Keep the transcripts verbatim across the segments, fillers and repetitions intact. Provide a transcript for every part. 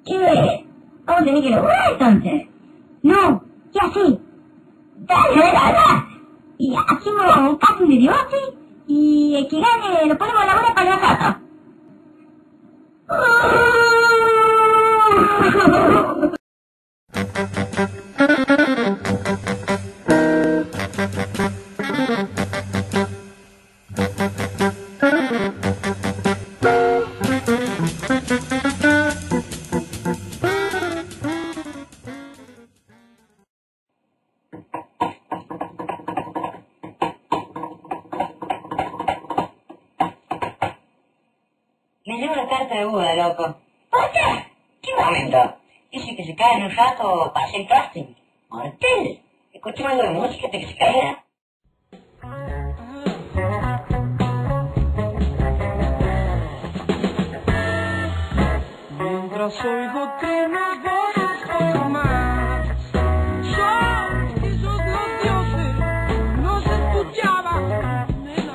Che, vamos a tener que lograr entonces. No, ¿qué así? Dale, dale, dale. Y hacemos un casting de dioses y el que gane lo ponemos a la hora para nosotros. Me llegó una carta de Buda, loco. ¿Por qué? ¿Qué momento? Dice que se cae en un rato para hacer casting. Mortel. Escuché algo de música hasta que se caiga. Mientras oigo trinos voces más, yo, esos los dioses, no se escuchaban.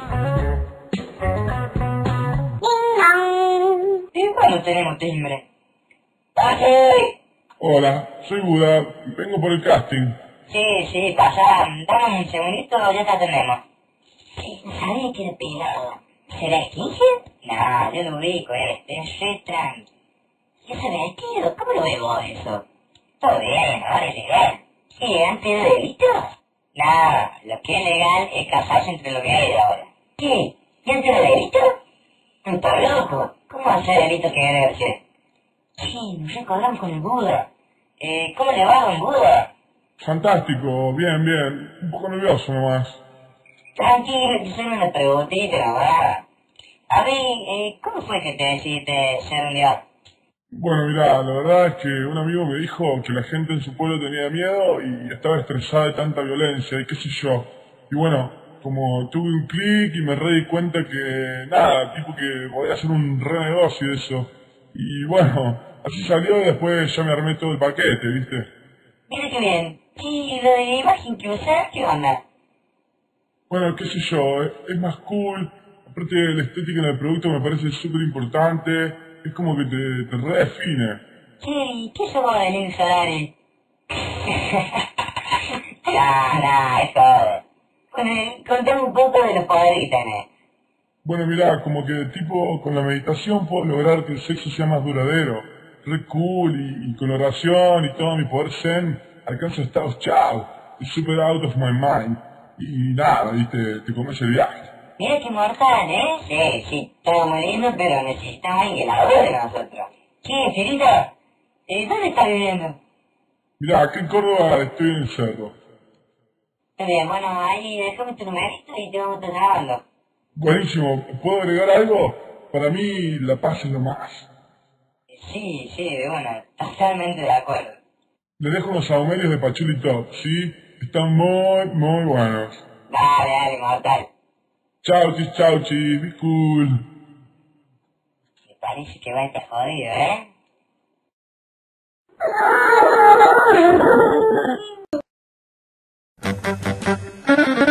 Igual no tenemos timbre. ¡Pase! Hola, soy Buda, vengo por el casting. Sí, sí, pasa. Dame un segundito, ya te atendemos. Sí, no sabía que era pelado. ¿Será Skinhead? No, yo lo ubico, este es re tranqui. ¿Qué se vestido? ¿Cómo lo veo vos eso? Todo bien, ahora es legal. Sí, antes de delito. No, lo que es legal es casarse entre lo que hay ahora. ¿Qué? ¿Y antes de delito? ¿Estás loco? ¿Cómo va a ser delito quererse? Sí, nos recordamos con el Buda. Eh, ¿cómo le va, don Buda? Fantástico, bien, bien. Un poco nervioso nomás. Tranquilo, que solo una preguntita, la verdad. A ver, eh, ¿cómo fue que te decidiste ser un dios? Bueno, mirá, la verdad es que un amigo me dijo que la gente en su pueblo tenía miedo y estaba estresada de tanta violencia y qué sé yo. Y bueno, como tuve un clic y me re di cuenta que nada, tipo que podía hacer un re negocio de eso. Y bueno, así salió y después ya me armé todo el paquete, ¿viste? Mira qué bien. ¿Y lo de la imagen que usás, qué onda? Bueno, qué sé yo, es, es más cool. Aparte la estética del producto me parece súper importante. Es como que te, te redefine. Che, ¿y qué somos de Lil Solari? No, no, es todo. Bueno, contame un poco de los poderes que tenés. Bueno, mirá, como que tipo con la meditación puedo lograr que el sexo sea más duradero. Re cool y, y con la oración y todo mi poder zen alcanzo estados chao. Es super out of my mind. Y nada, viste, te comes el viaje. Mira qué mortal, ¿eh? Sí, sí, todo muy lindo, pero necesitamos alguien que la de nosotros. ¿Qué, Filito? Eh, ¿Dónde estás viviendo? Mirá, acá en Córdoba estoy en el cerro. Está bien, bueno, ahí déjame tu numerito y te vamos a estar grabando. Buenísimo, ¿puedo agregar algo? Para mí la paz es lo más. Sí, sí, bueno, totalmente de acuerdo. Le dejo unos aumerios de Pachuli Top, ¿sí? Están muy, muy buenos. Dale, dale, mortal. Chauchis, chauchis, be cool. Me parece que va a estar jodido, ¿eh?